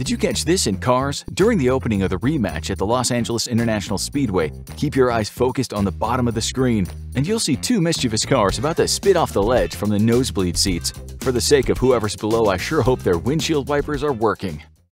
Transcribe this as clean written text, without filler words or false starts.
Did you catch this in Cars? During the opening of the rematch at the Los Angeles International Speedway, keep your eyes focused on the bottom of the screen, and you'll see two mischievous cars about to spit off the ledge from the nosebleed seats. For the sake of whoever's below, I sure hope their windshield wipers are working.